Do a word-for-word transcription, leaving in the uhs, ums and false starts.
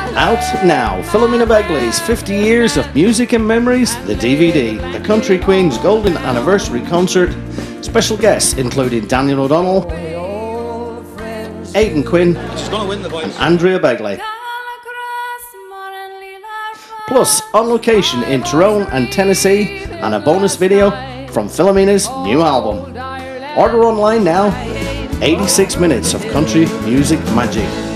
Out now, Philomena Begley's fifty years of Music and Memories, the D V D, the Country Queen's Golden Anniversary Concert, special guests including Daniel O'Donnell, Aidan Quinn and Andrea Begley. Plus, on location in Tyrone and Tennessee, and a bonus video from Philomena's new album. Order online now. eighty-six minutes of country music magic.